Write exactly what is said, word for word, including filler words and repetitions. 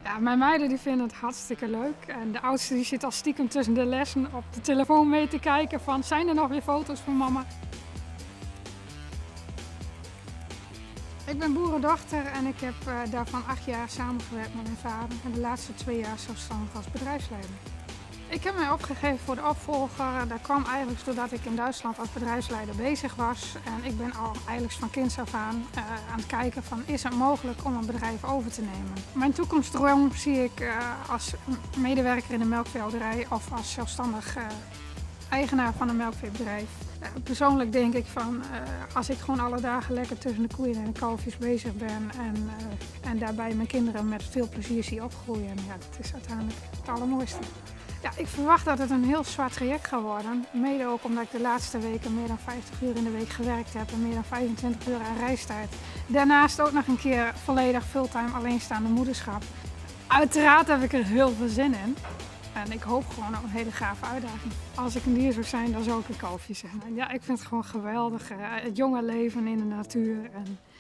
Ja, mijn meiden die vinden het hartstikke leuk. En de oudste die zit al stiekem tussen de lessen op de telefoon mee te kijken van zijn er nog weer foto's van mama? Ik ben boerendochter en ik heb uh, daarvan acht jaar samengewerkt met mijn vader en de laatste twee jaar zelfstandig als bedrijfsleider. Ik heb mij opgegeven voor de opvolger. Dat kwam eigenlijk doordat ik in Duitsland als bedrijfsleider bezig was. En ik ben al eigenlijk van kinds af aan uh, aan het kijken van is het mogelijk om een bedrijf over te nemen. Mijn toekomstdroom zie ik uh, als medewerker in een melkveehouderij of als zelfstandig uh, eigenaar van een melkveebedrijf. Uh, persoonlijk denk ik van uh, als ik gewoon alle dagen lekker tussen de koeien en de kalfjes bezig ben en, uh, en daarbij mijn kinderen met veel plezier zie opgroeien. Ja, dat is uiteindelijk het allermooiste. Ja, ik verwacht dat het een heel zwaar traject gaat worden. Mede ook omdat ik de laatste weken meer dan vijftig uur in de week gewerkt heb en meer dan vijfentwintig uur aan reistijd. Daarnaast ook nog een keer volledig fulltime alleenstaande moederschap. Uiteraard heb ik er heel veel zin in. En ik hoop gewoon op een hele gave uitdaging. Als ik een dier zou zijn, dan zou ik een kalfje zijn. Ja, ik vind het gewoon geweldig. Het jonge leven in de natuur. En